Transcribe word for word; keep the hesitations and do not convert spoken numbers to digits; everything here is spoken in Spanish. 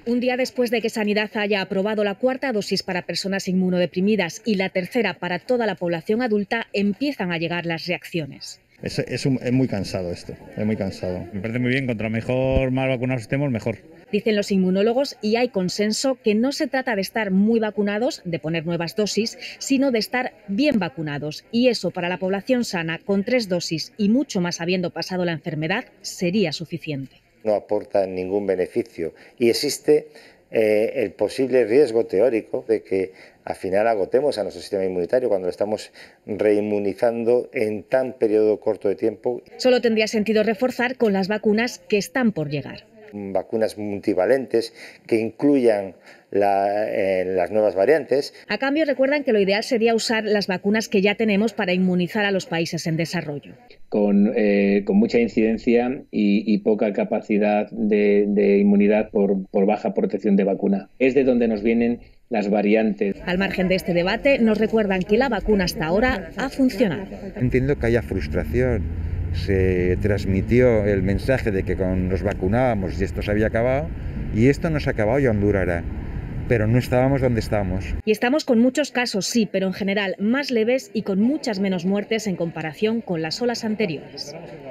Un día después de que Sanidad haya aprobado la cuarta dosis para personas inmunodeprimidas y la tercera para toda la población adulta, empiezan a llegar las reacciones. Es, es, un, es muy cansado esto, es muy cansado. Me parece muy bien, contra mejor más vacunados estemos, mejor. Dicen los inmunólogos, y hay consenso, que no se trata de estar muy vacunados, de poner nuevas dosis, sino de estar bien vacunados. Y eso para la población sana, con tres dosis y mucho más habiendo pasado la enfermedad, sería suficiente. No aporta ningún beneficio y existe eh, el posible riesgo teórico de que al final agotemos a nuestro sistema inmunitario cuando lo estamos reinmunizando en tan periodo corto de tiempo. Solo tendría sentido reforzar con las vacunas que están por llegar. Vacunas multivalentes que incluyan la, eh, las nuevas variantes. A cambio, recuerdan que lo ideal sería usar las vacunas que ya tenemos para inmunizar a los países en desarrollo. Con, eh, con mucha incidencia y, y poca capacidad de, de inmunidad por, por baja protección de vacuna. Es de donde nos vienen las variantes. Al margen de este debate, nos recuerdan que la vacuna hasta ahora ha funcionado. Entiendo que haya frustración. Se transmitió el mensaje de que con nos vacunábamos y esto se había acabado, y esto no se ha acabado y aún durará. Pero no estábamos donde estamos. Y estamos con muchos casos, sí, pero en general más leves y con muchas menos muertes en comparación con las olas anteriores.